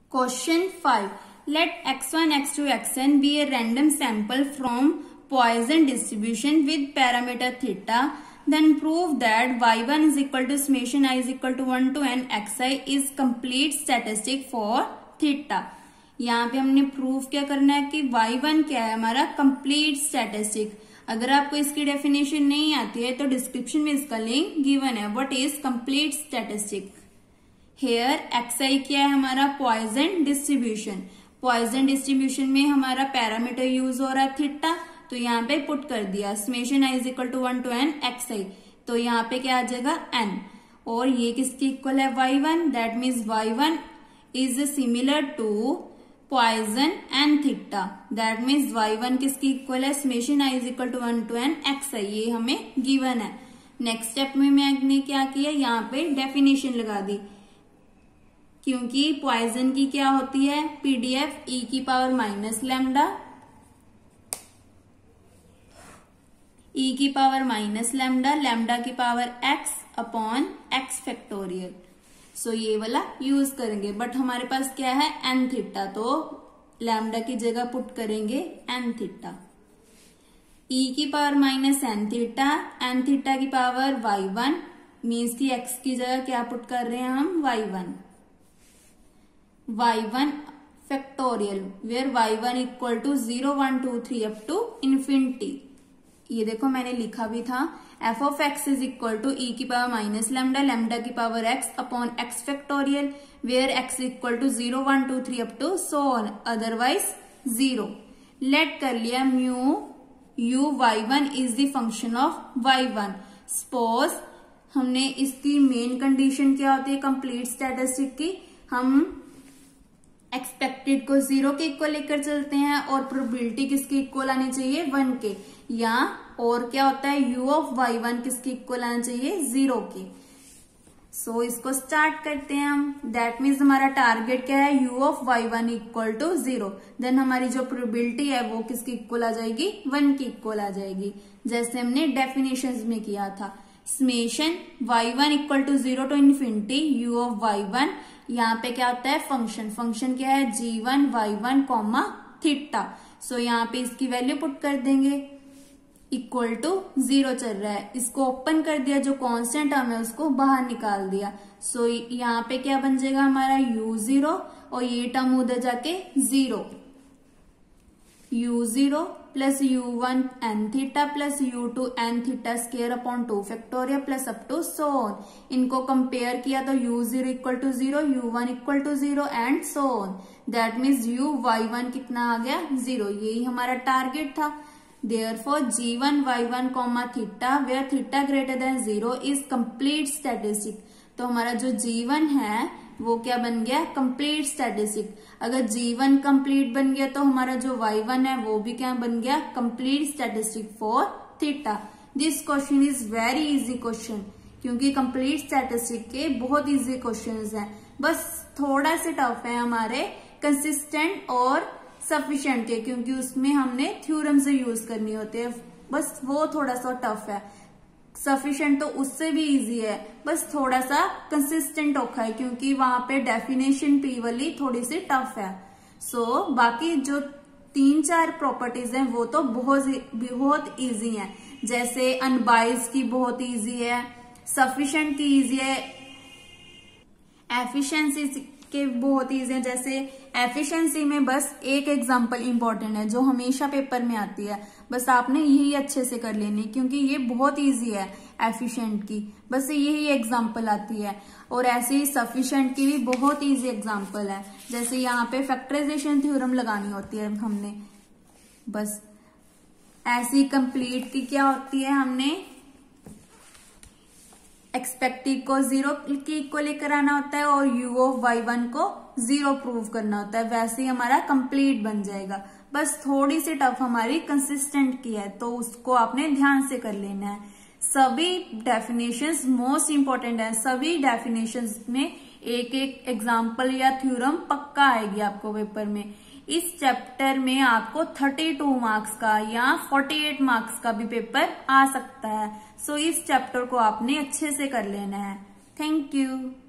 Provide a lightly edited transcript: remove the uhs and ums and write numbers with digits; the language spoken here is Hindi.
Question 5. Let x1, x2, xn be a random sample from Poisson distribution with parameter theta. Then prove that y1 is equal to summation I is equal to 1 to n xi is complete statistic for theta. यहाँ पे हमने प्रूफ क्या करना है कि y1 क्या है हमारा कंप्लीट स्टैटिस्टिक. अगर आपको इसकी डेफिनेशन नहीं आती है तो डिस्क्रिप्शन में इसका लिंक गिवन है. What is complete statistic. Here xi क्या है हमारा पॉइजन डिस्ट्रीब्यूशन. पॉइजन डिस्ट्रीब्यूशन में हमारा पैरामीटर यूज हो रहा है थीटा, तो यहाँ पे पुट कर दिया summation i is equal to 1 to n xi. तो यहाँ पे क्या आ जाएगा n. और ये किसकी इक्वल है y1. That means y1 is similar to poisson and theta. That means y1 किसकी इक्वल है summation i is equal to 1 to n xi. ये हमें गिवन है. नेक्स्ट स्टेप में मैंने क्या किया, यहाँ पे डेफिनेशन लगा दी, क्योंकि पॉइजन की क्या होती है पीडीएफ e की पावर माइनस लैम्डा, e की पावर माइनस लैम्डा, लैम्डा की power x upon x factorial. So ये वाला यूज करेंगे. बट हमारे पास क्या है n थीटा, तो लैम्डा की जगह पुट करेंगे n थीटा. e की पावर माइनस n थीटा की पावर y1 मीन्स की x की जगह क्या पुट कर रहे हैं हम y1 factorial where y1 equal to 0 1 2 3 up to infinity. ये देखो मैंने लिखा भी था f of x is equal to e की पावर माइनस लैम्डा, लैम्डा की power x upon x factorial where x equal to 0 1 2 3 up to so on, otherwise 0. Let कर लिया mu u y1 is the function of y1. Suppose हमने इसकी मेन कंडीशन क्या होती है कंप्लीट स्टैटिस्टिक की, हम एक्सपेक्टेड को 0 के इक्वल लेकर चलते हैं और प्रोबेबिलिटी किसके इक्वल आनी चाहिए 1 के, या और क्या होता है u ऑफ y1 किसके इक्वल आना चाहिए 0 के. सो इसको स्टार्ट करते हैं हम. दैट मीन्स हमारा टारगेट क्या है u of y1 equal to 0. Then हमारी जो प्रोबेबिलिटी है वो किसकी इक्वल आ जाएगी 1 की इक्वल आ जाएगी, जैसे हमने डेफिनेशंस में किया था. Summation y1 equal to 0 to infinity u of y1. यहाँ पे क्या होता है फंक्शन क्या है g1 y1 कॉमा थीटा. सो यहाँ पे इसकी वैल्यू पुट कर देंगे इक्वल टू 0 चल रहा है. इसको ओपन कर दिया, जो कांस्टेंट टर्म है उसको बाहर निकाल दिया. सो यहाँ पे क्या बन जाएगा हमारा u0 और ये टर्म उधर जाके 0. u0 plus u1 n theta plus u2 n theta square upon 2 factorial plus up to so on. इनको कंपेयर किया तो u0 equal to 0, u1 equal to 0 and so on. That means u y1 कितना आ गया 0. यही हमारा टारगेट था. Therefore g1 y1 comma theta where theta greater than 0 is complete statistic. तो हमारा जो g1 है वो क्या बन गया कंप्लीट स्टैटिस्टिक. अगर g1 कंप्लीट बन गया तो हमारा जो y1 है वो भी क्या बन गया complete statistic for theta. This question is very easy question, क्योंकि कंप्लीट स्टैटिस्टिक के बहुत इजी क्वेश्चंस हैं. बस थोड़ा से टफ है हमारे कंसिस्टेंट और सफिशिएंट के, क्योंकि उसमें हमने थ्योरम से यूज करनी होती है. बस वो थोड़ा सा टफ है. सफिशिएंट तो उससे भी इजी है, बस थोड़ा सा कंसिस्टेंट औखा है, क्योंकि वहां पे डेफिनेशन पी वाली थोड़ी सी टफ है. सो बाकी जो 3-4 प्रॉपर्टीज हैं वो तो बहुत इजी हैं. जैसे अनबाइज की बहुत इजी है, सफिशिएंट की इजी है, एफिशिएंसी के बहुत इजी है. जैसे एफिशिएंसी में बस एक एग्जांपल इंपॉर्टेंट है जो हमेशा पेपर में आती है, बस आपने यही अच्छे से कर लेनी, क्योंकि ये बहुत इजी है एफिशिएंट की, बस यही एग्जांपल आती है. और ऐसे ही सफिशिएंट की भी बहुत इजी एग्जांपल है. जैसे यहाँ पे फैक्टराइजेशन थ्योरम लगानी होती है हमने, बस ऐसी कंप्लीट की क्या होती है हमने एक्सपेक्टेड को 0 के इक्वल लेकर आना होता है और u ऑफ y1 को 0 प्रूव करना होता है. वैसे ही हमारा कंप्लीट बन जाएगा. बस थोड़ी सी टफ हमारी कंसिस्टेंट की है, तो उसको आपने ध्यान से कर लेना है. सभी डेफिनेशंस मोस्ट इंपॉर्टेंट है. सभी डेफिनेशंस में एक एक एग्जांपल या थ्योरम पक्का आएगी आपको पेपर में. इस चैप्टर में आपको 32 मार्क्स का या 48 मार्क्स का भी पेपर आ सकता है. सो इस चैप्टर को आपने अच्छे से कर लेना है. Thank you.